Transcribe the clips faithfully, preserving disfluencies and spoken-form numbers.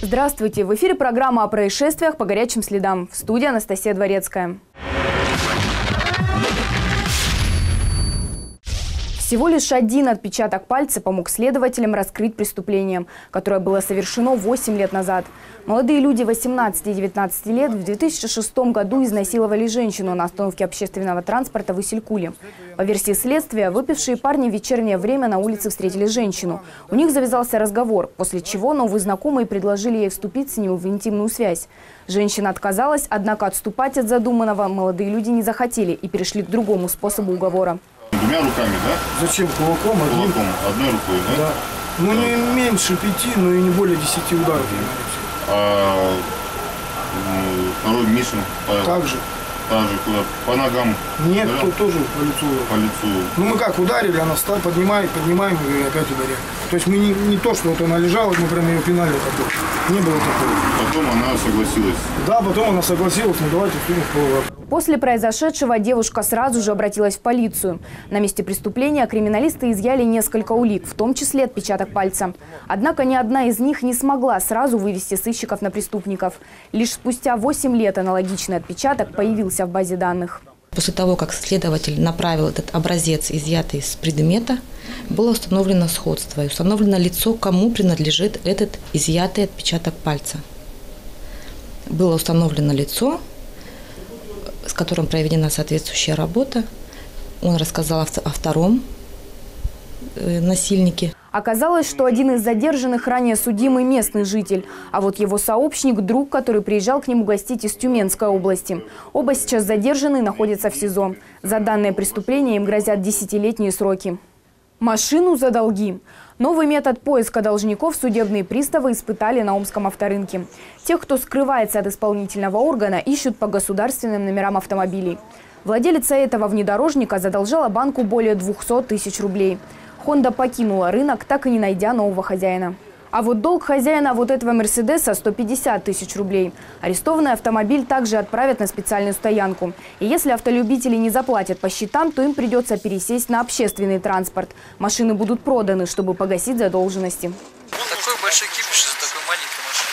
Здравствуйте! В эфире программа о происшествиях по горячим следам. В студии Анастасия Дворецкая. Всего лишь один отпечаток пальца помог следователям раскрыть преступление, которое было совершено восемь лет назад. Молодые люди восемнадцати-девятнадцати лет в две тысячи шестом году изнасиловали женщину на остановке общественного транспорта в Исилькуле. По версии следствия, выпившие парни в вечернее время на улице встретили женщину. У них завязался разговор, после чего новые знакомые предложили ей вступить с ним в интимную связь. Женщина отказалась, однако отступать от задуманного молодые люди не захотели и перешли к другому способу уговора. Двумя руками, да? Зачем? Кулаком? Одним? Кулаком, одной рукой, да? Да. Ну, да. Не меньше пяти, но и не более десяти ударов. А ну, второй Мишин? Так же. Так же, куда? По ногам? Нет, да? то тоже по лицу. По лицу. Ну, мы как ударили, она встала, поднимает, поднимаем и опять ударяем. То есть мы не, не то, что вот она лежала, мы прям ее пинали. Такое. Не было такого. Потом она согласилась? Да, потом она согласилась, ну давайте вступим в половину. После произошедшего девушка сразу же обратилась в полицию. На месте преступления криминалисты изъяли несколько улик, в том числе отпечаток пальца. Однако ни одна из них не смогла сразу вывести сыщиков на преступников. Лишь спустя восемь лет аналогичный отпечаток появился в базе данных. После того, как следователь направил этот образец, изъятый из предмета, было установлено сходство и установлено лицо, кому принадлежит этот изъятый отпечаток пальца. Было установлено лицо, с которым проведена соответствующая работа. Он рассказал о втором насильнике. Оказалось, что один из задержанных ранее судимый местный житель, а вот его сообщник – друг, который приезжал к нему гостить из Тюменской области. Оба сейчас задержаны и находятся в СИЗО. За данное преступление им грозят десятилетние сроки. Машину за долги. Новый метод поиска должников судебные приставы испытали на Омском авторынке. Тех, кто скрывается от исполнительного органа, ищут по государственным номерам автомобилей. Владелица этого внедорожника задолжала банку более двухсот тысяч рублей. Honda покинула рынок, так и не найдя нового хозяина. А вот долг хозяина вот этого Мерседеса – сто пятьдесят тысяч рублей. Арестованный автомобиль также отправят на специальную стоянку. И если автолюбители не заплатят по счетам, то им придется пересесть на общественный транспорт. Машины будут проданы, чтобы погасить задолженности. Такой большой кипиш из-за такой маленькой машины.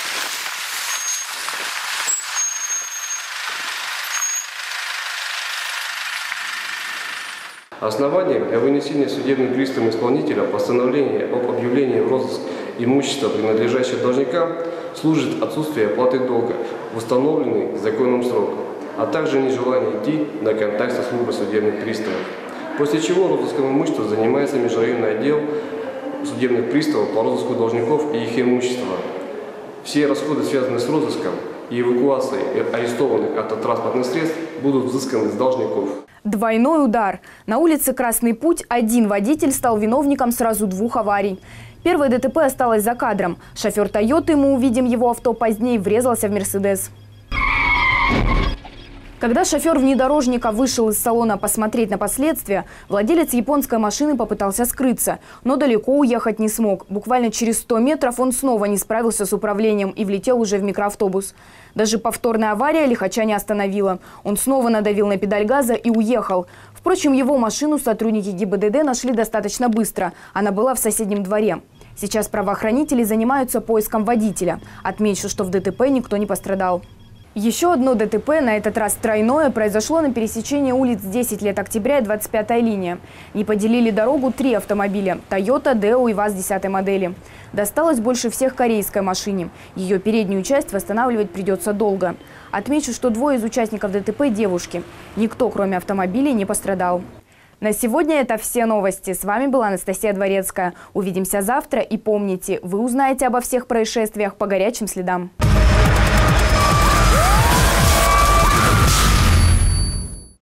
Основанием для вынесения судебным приставом исполнителя постановления об объявлении в розыск имущества, принадлежащего должника, служит отсутствие оплаты долга в установленный законом срок, а также нежелание идти на контакт со службой судебных приставов. После чего розыском имущества занимается межрайонный отдел судебных приставов по розыску должников и их имущества. Все расходы, связанные с розыском и эвакуацией арестованных автотранспортных средств, будут взысканы с должников. Двойной удар. На улице Красный Путь один водитель стал виновником сразу двух аварий. Первое ДТП осталось за кадром. Шофер «Тойоты», мы увидим его авто позднее, врезался в «Мерседес». Когда шофер внедорожника вышел из салона посмотреть на последствия, владелец японской машины попытался скрыться, но далеко уехать не смог. Буквально через сто метров он снова не справился с управлением и влетел уже в микроавтобус. Даже повторная авария лихача не остановила. Он снова надавил на педаль газа и уехал. Впрочем, его машину сотрудники ГИБДД нашли достаточно быстро. Она была в соседнем дворе. Сейчас правоохранители занимаются поиском водителя. Отмечу, что в ДТП никто не пострадал. Еще одно ДТП, на этот раз тройное, произошло на пересечении улиц десять лет октября и двадцать пятая линия. Не поделили дорогу три автомобиля – «Тойота», «Део» и ВАЗ десятой модели. Досталось больше всех корейской машине. Ее переднюю часть восстанавливать придется долго. Отмечу, что двое из участников ДТП – девушки. Никто, кроме автомобилей, не пострадал. На сегодня это все новости. С вами была Анастасия Дворецкая. Увидимся завтра и помните, вы узнаете обо всех происшествиях по горячим следам.